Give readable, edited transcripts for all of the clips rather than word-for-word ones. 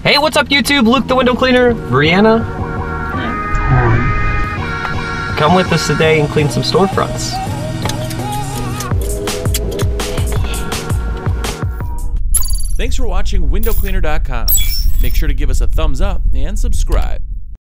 Hey, what's up YouTube? Luke the window cleaner. Brianna, come with us today and clean some storefronts. Thanks for watching windowcleaner.com. Make sure to give us a thumbs up and subscribe.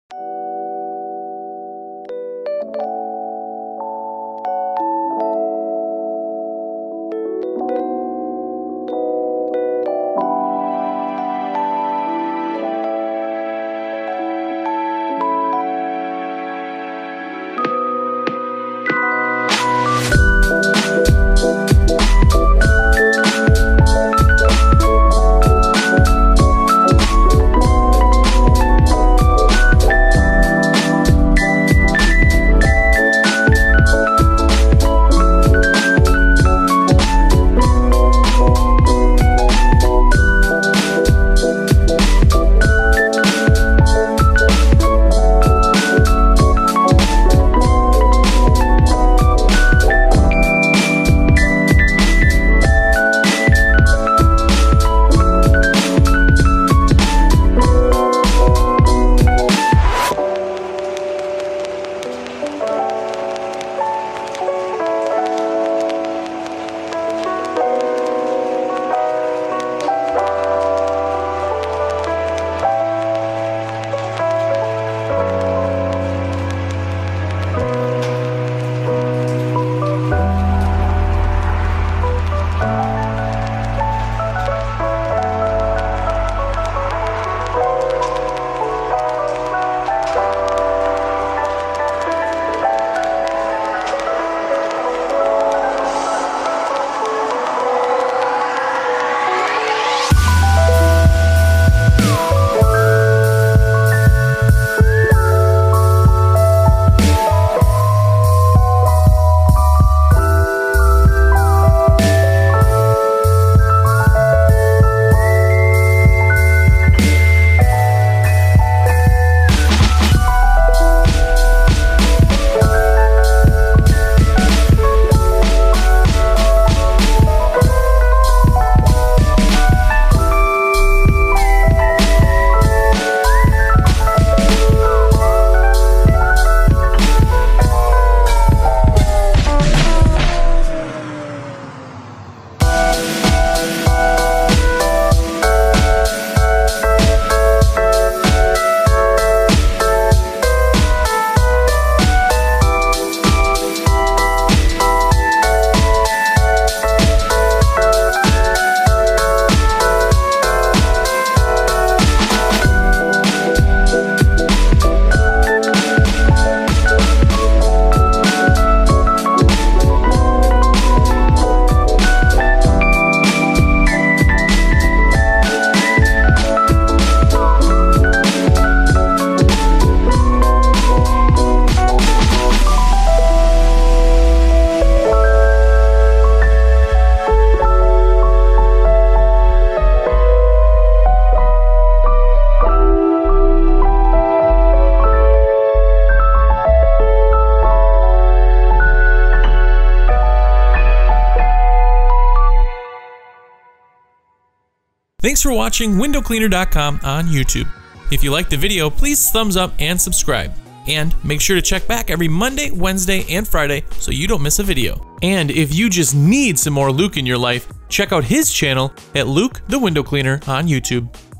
Thanks for watching windowcleaner.com on YouTube. If you liked the video, please thumbs up and subscribe. And make sure to check back every Monday, Wednesday, and Friday so you don't miss a video. And if you just need some more Luke in your life, check out his channel at Luke the Window Cleaner on YouTube.